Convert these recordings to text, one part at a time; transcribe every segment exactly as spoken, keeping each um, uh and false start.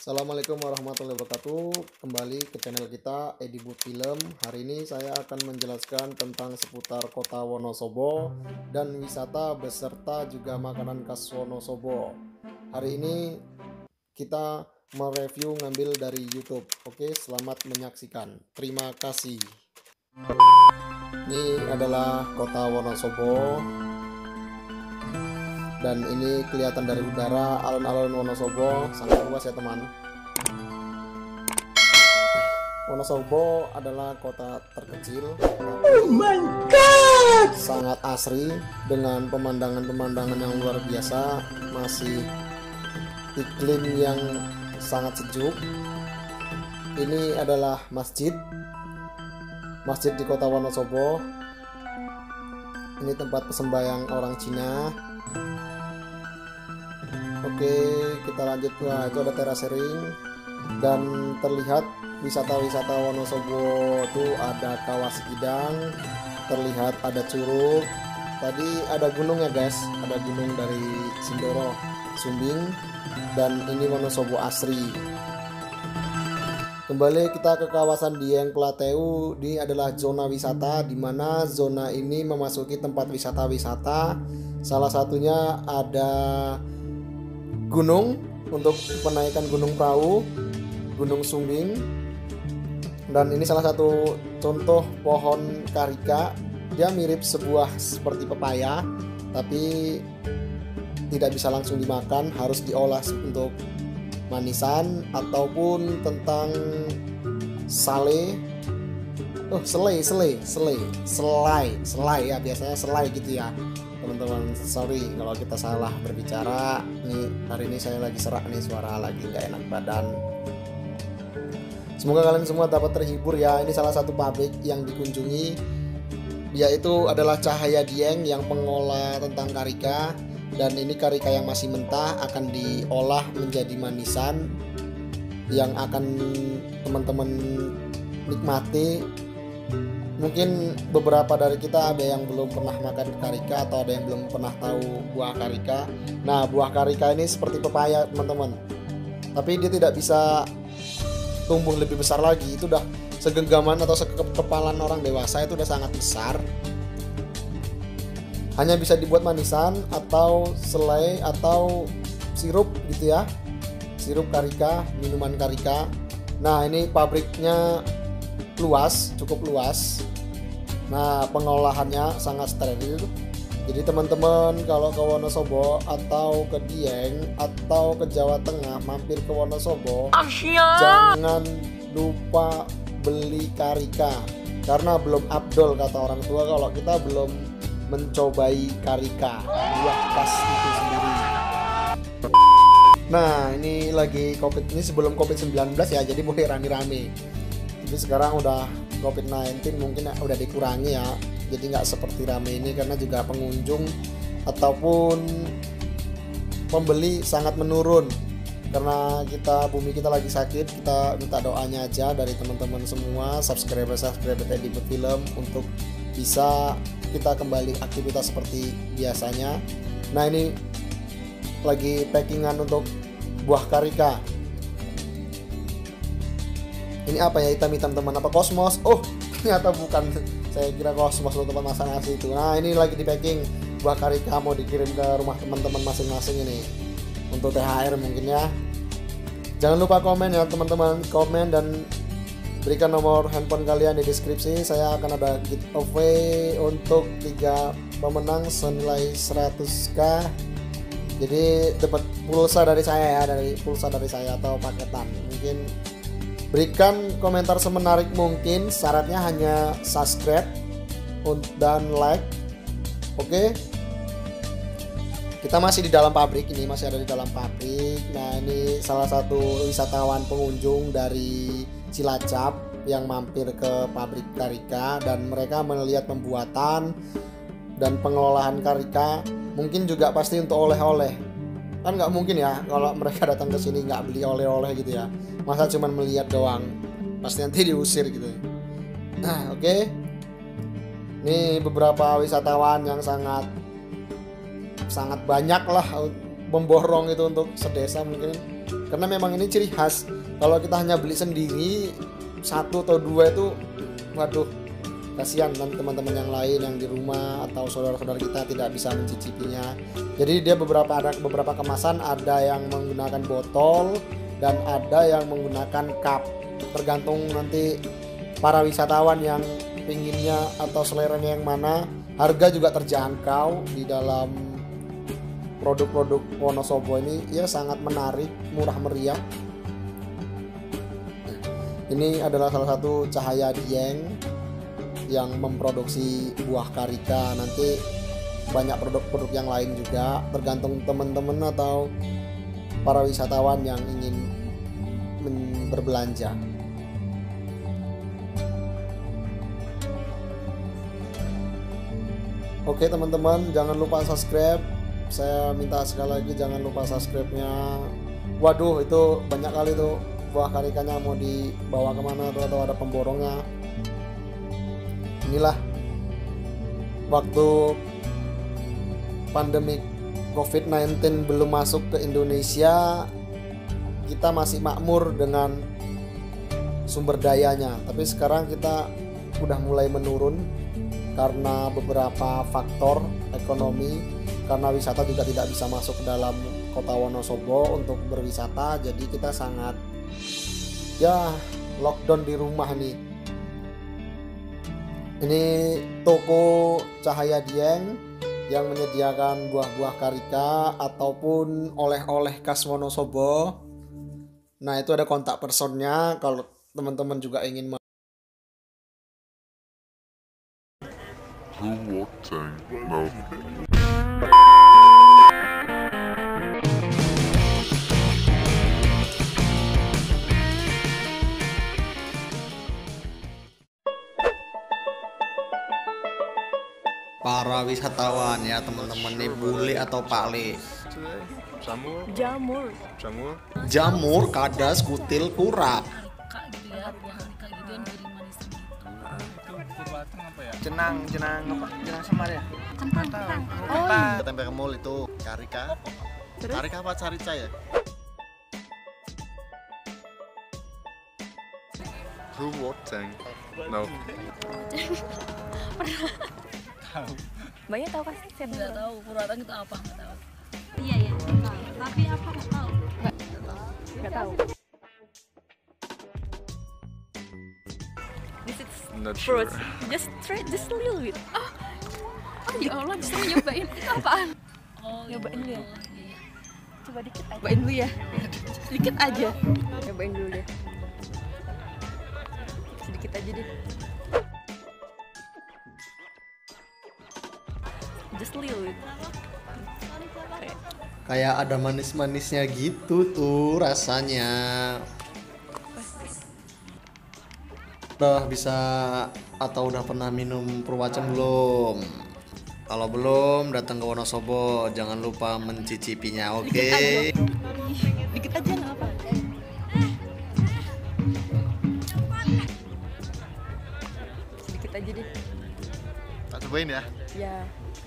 Assalamualaikum warahmatullahi wabarakatuh. Kembali ke channel kita Edibut Film. Hari ini saya akan menjelaskan tentang seputar kota Wonosobo dan wisata beserta juga makanan khas Wonosobo. Hari ini kita mereview ngambil dari YouTube. Oke, selamat menyaksikan. Terima kasih. Ini adalah kota Wonosobo. Dan ini kelihatan dari udara, alun-alun Wonosobo sangat luas ya teman. Wonosobo adalah kota terkecil, oh my god, sangat asri dengan pemandangan-pemandangan yang luar biasa, masih iklim yang sangat sejuk. Ini adalah masjid, masjid di kota Wonosobo. Ini tempat persembahyan orang Cina. Oke, kita lanjut. Nah, itu ada terasering dan terlihat wisata-wisata Wonosobo tuh ada Kawah Sikidang, terlihat ada curug. Tadi ada gunung ya guys, ada gunung dari Sindoro, Sumbing, dan ini Wonosobo asri. Kembali kita ke kawasan Dieng Plateu. Ini adalah zona wisata di mana zona ini memasuki tempat wisata-wisata. Salah satunya ada gunung untuk penaikan gunung perahu, Gunung Sumbing, dan ini salah satu contoh pohon karika. Dia mirip sebuah seperti pepaya, tapi tidak bisa langsung dimakan, harus diolah untuk manisan ataupun tentang sale. Oh, selai, selai, selai, selai, selai ya, biasanya selai gitu ya teman-teman. Sorry kalau kita salah berbicara. Nih hari ini saya lagi serak nih, suara lagi nggak enak badan. Semoga kalian semua dapat terhibur ya. Ini salah satu pabrik yang dikunjungi, yaitu adalah Cahaya Dieng yang pengolah tentang karika. Dan ini karika yang masih mentah akan diolah menjadi manisan yang akan teman-teman nikmati. Mungkin beberapa dari kita ada yang belum pernah makan karika atau ada yang belum pernah tahu buah karika. Nah, buah karika ini seperti pepaya teman-teman, tapi dia tidak bisa tumbuh lebih besar lagi. Itu udah segenggaman atau sekepalan orang dewasa, itu udah sangat besar. Hanya bisa dibuat manisan atau selai atau sirup gitu ya, sirup karika, minuman karika. Nah, ini pabriknya luas, cukup luas. Nah, pengolahannya sangat steril. Jadi teman-teman kalau ke Wonosobo atau ke Dieng atau ke Jawa Tengah mampir ke Wonosobo, Asya, jangan lupa beli karika karena belum abdol kata orang tua kalau kita belum mencobai karika, buah khas itu sendiri. Nah, ini lagi Covid, ini sebelum Covid sembilan belas ya, jadi boleh rame-rame. Jadi sekarang udah Covid sembilan belas mungkin udah dikurangi ya, jadi nggak seperti rame ini karena juga pengunjung ataupun pembeli sangat menurun karena kita bumi kita lagi sakit. Kita minta doanya aja dari teman-teman semua, subscriber subscriber Edibut Film, untuk bisa kita kembali aktivitas seperti biasanya. Nah, ini lagi packingan untuk buah karika. Ini apa ya, hitam-hitam teman, apa kosmos? Oh, ternyata bukan. Saya kira kosmos untuk tempat masak nasi itu. Nah, ini lagi di packing buah karika, mau dikirim ke rumah teman-teman masing-masing ini untuk T H R mungkin ya. Jangan lupa komen ya teman-teman, komen dan berikan nomor handphone kalian di deskripsi. Saya akan ada giveaway untuk tiga pemenang senilai seratus ribu. Jadi dapat pulsa dari saya ya, dari pulsa dari saya atau paketan. Mungkin berikan komentar semenarik mungkin, syaratnya hanya subscribe dan like. Oke, kita masih di dalam pabrik, ini masih ada di dalam pabrik. Nah, ini salah satu wisatawan pengunjung dari Cilacap yang mampir ke pabrik karika dan mereka melihat pembuatan dan pengolahan karika. Mungkin juga pasti untuk oleh-oleh, kan nggak mungkin ya kalau mereka datang ke sini nggak beli oleh-oleh gitu ya, masa cuman melihat doang, pasti nanti diusir gitu. Nah, oke, okay. Ini beberapa wisatawan yang sangat sangat banyak lah memborong itu untuk sedesa, mungkin karena memang ini ciri khas. Kalau kita hanya beli sendiri satu atau dua itu, waduh, kasihan dan teman-teman yang lain yang di rumah atau saudara-saudara kita tidak bisa mencicipinya. Jadi dia beberapa ada beberapa kemasan, ada yang menggunakan botol dan ada yang menggunakan cup. Tergantung nanti para wisatawan yang pinginnya atau seleranya yang mana. Harga juga terjangkau di dalam produk-produk Wonosobo ini, ya sangat menarik, murah meriah. Ini adalah salah satu Cahaya Dieng yang memproduksi buah karika. Nanti banyak produk-produk yang lain juga, tergantung teman-teman atau para wisatawan yang ingin berbelanja. Oke teman-teman, jangan lupa subscribe. Saya minta sekali lagi jangan lupa subscribe-nya. Waduh, itu banyak kali tuh buah karikanya mau dibawa kemana tuh, atau ada pemborongnya. Inilah waktu pandemi covid sembilan belas belum masuk ke Indonesia, kita masih makmur dengan sumber dayanya. Tapi sekarang kita udah mulai menurun karena beberapa faktor ekonomi, karena wisata juga tidak bisa masuk ke dalam kota Wonosobo untuk berwisata. Jadi kita sangat ya lockdown di rumah nih. Ini toko Cahaya Dieng yang menyediakan buah-buah karika ataupun oleh-oleh khas Wonosobo. Nah, itu ada kontak personnya kalau teman-teman juga ingin ma- para wisatawan ya teman-teman nih, bule atau pale. Jamur. Jamur. Jamur. Jamur, kadas, kutil, kura. Jenang, jenang apa? Jenang semar ya? Kentang. Kentang. Tempe kemul itu karika. Terus? Karika apa carica ya? Ruwoteng. No. Mbaknya tahu pasti, saya Nggak tahu Purwoteng itu apa, nggak tahu. Iya ya. Tapi apa nggak tahu? Nggak tahu. This is Not sure. fruits. Just try, just a little bit. Oh, Oh ya Allah, bisa nyobain itu apaan? Oh, Nyobain dulu ya? Allah, iya. coba dikit aja. Cobain dulu ya. Sedikit aja. Cobain dulu deh. Sedikit aja deh. Just a little bit. Kayak Kayak ada manis-manisnya gitu tuh rasanya. Udah bisa atau udah pernah minum Purwacem belum? Kalau belum, datang ke Wonosobo, jangan lupa mencicipinya, oke? dikit aja nggak apa. Sedikit aja deh. Tak cobain ya. Ya.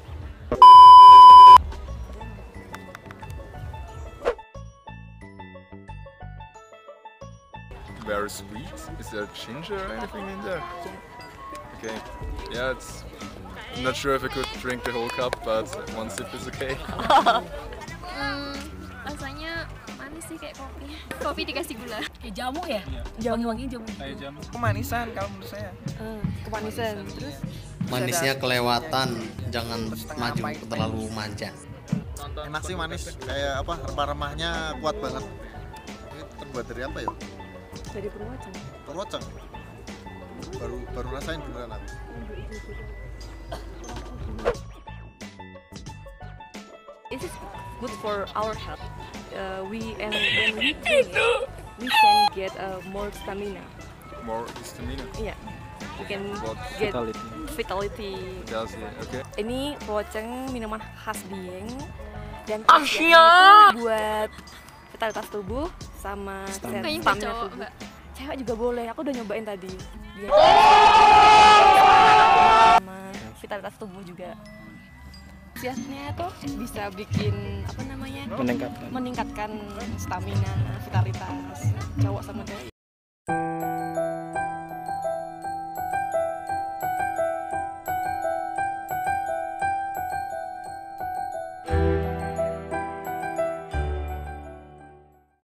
Very sweet. Is there ginger or anything in there? Okay. Yeah, it's. I'm not sure if I could drink the whole cup, but one sip is okay. Hmm, rasanya manis sih kayak kopi. Kopi dikasih gula. Kayak jamu ya? Jamu. Wangi-wangi jamu. Kemanisan kalau menurut saya. Eh, kemanisan. Terus Manisnya kelewatan, jangan maju terlalu manja. Enak sih, manis. Kayak apa? Rempah-rempahnya kuat banget. Ini terbuat dari apa ya? dari Purwacem. Purwoceng. Baru baru rasain beneran aku. It is good for our health. Uh, we and when we drink it, we can get uh, more stamina. More histamine. Iya, we can What? get vitality. Does it? Okay. Ini Purwoceng minuman khas Dieng dan khasiatnya itu buat vitalitas tubuh sama Kayaknya buat stamina cowok, tubuh. Mbak. Cewek juga boleh, aku udah nyobain tadi. Dia sama vitalitas tubuh juga. khasiatnya tuh bisa bikin apa namanya Meningkatkan. meningkatkan stamina, vitalitas cowok sama cewek